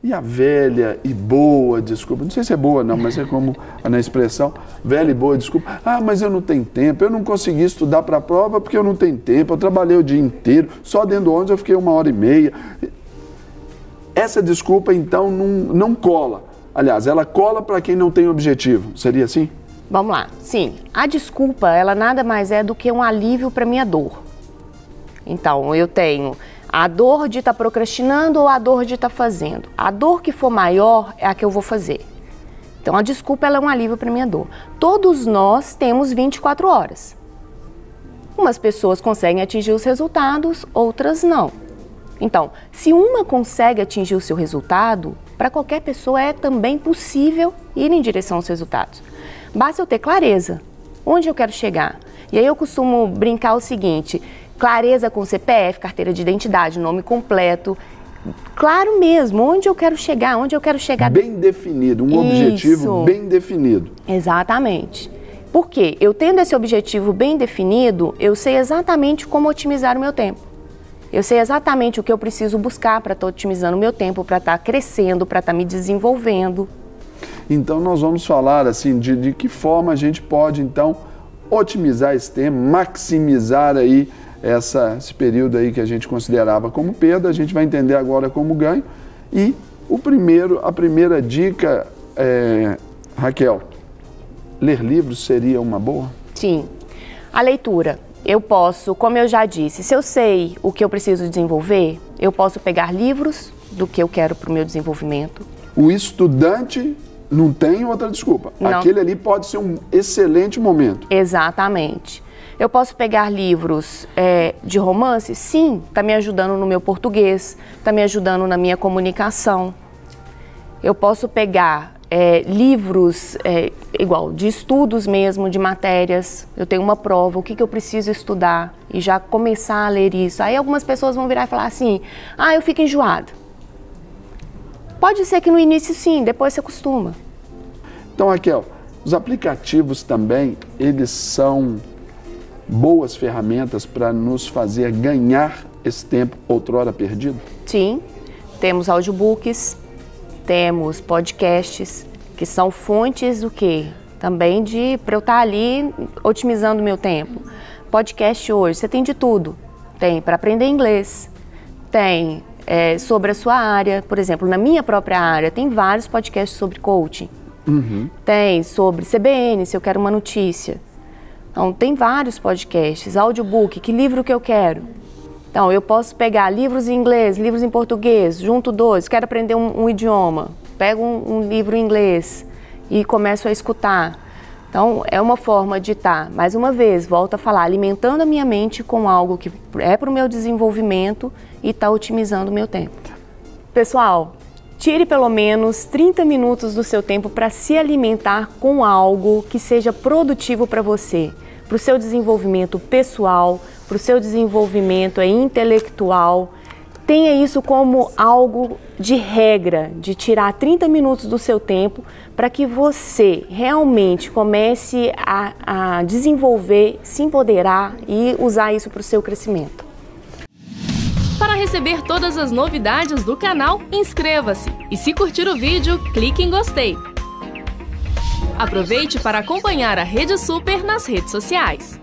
E a velha e boa desculpa, não sei se é boa não, mas é como na expressão, velha e boa desculpa, mas eu não tenho tempo, eu não consegui estudar para a prova porque eu não tenho tempo, eu trabalhei o dia inteiro, só dentro do ônibus eu fiquei 1h30. Essa desculpa então não cola, aliás, ela cola para quem não tem objetivo, seria assim? Vamos lá, sim, a desculpa ela nada mais é do que um alívio para minha dor. Então eu tenho a dor de estar procrastinando ou a dor de estar fazendo. A dor que for maior é a que eu vou fazer. Então a desculpa ela é um alívio para minha dor. Todos nós temos 24 horas. Umas pessoas conseguem atingir os resultados, outras não. Então, se uma consegue atingir o seu resultado, para qualquer pessoa é também possível ir em direção aos resultados. Basta eu ter clareza, onde eu quero chegar. E aí eu costumo brincar o seguinte: clareza com CPF, carteira de identidade, nome completo, claro mesmo, onde eu quero chegar, Bem definido, um objetivo bem definido. Exatamente. Por quê? Eu tendo esse objetivo bem definido, eu sei exatamente como otimizar o meu tempo. Eu sei exatamente o que eu preciso buscar para estar otimizando o meu tempo, para estar crescendo, para estar me desenvolvendo. Então nós vamos falar assim de que forma a gente pode então otimizar esse tempo, maximizar aí esse período aí que a gente considerava como perda, a gente vai entender agora como ganho. E a primeira dica, Raquel, ler livros seria uma boa? Sim, a leitura. Eu posso, como eu já disse, se eu sei o que eu preciso desenvolver, eu posso pegar livros do que eu quero para o meu desenvolvimento. O estudante não tem outra desculpa. Não. Aquele ali pode ser um excelente momento. Exatamente. Eu posso pegar livros de romance? Sim, está me ajudando no meu português, está me ajudando na minha comunicação. Eu posso pegar livros igual de estudos mesmo, de matérias. Eu tenho uma prova, o que eu preciso estudar e já começar a ler isso. Aí algumas pessoas vão virar e falar assim: eu fico enjoada. Pode ser que no início sim, depois você acostuma. Então, Raquel, os aplicativos também, eles são boas ferramentas para nos fazer ganhar esse tempo outrora perdido? Sim, temos audiobooks, temos podcasts, que são fontes do quê? Também para eu estar ali otimizando o meu tempo. Podcast hoje, você tem de tudo. Tem para aprender inglês, tem sobre a sua área, por exemplo, na minha própria área, tem vários podcasts sobre coaching. Uhum. Tem sobre CBN, se eu quero uma notícia. Então, tem vários podcasts, audiobook, que livro que eu quero. Então, eu posso pegar livros em inglês, livros em português, junto dois, quero aprender um idioma, pego um livro em inglês e começo a escutar. Então, é uma forma de estar, mais uma vez, volto a falar, alimentando a minha mente com algo que é para o meu desenvolvimento e está otimizando o meu tempo. Pessoal, tire pelo menos 30 minutos do seu tempo para se alimentar com algo que seja produtivo para você, para o seu desenvolvimento pessoal, para o seu desenvolvimento intelectual. Tenha isso como algo de regra, de tirar 30 minutos do seu tempo para que você realmente comece a desenvolver, se empoderar e usar isso para o seu crescimento. Para receber todas as novidades do canal, inscreva-se e se curtir o vídeo, clique em gostei. Aproveite para acompanhar a Rede Super nas redes sociais.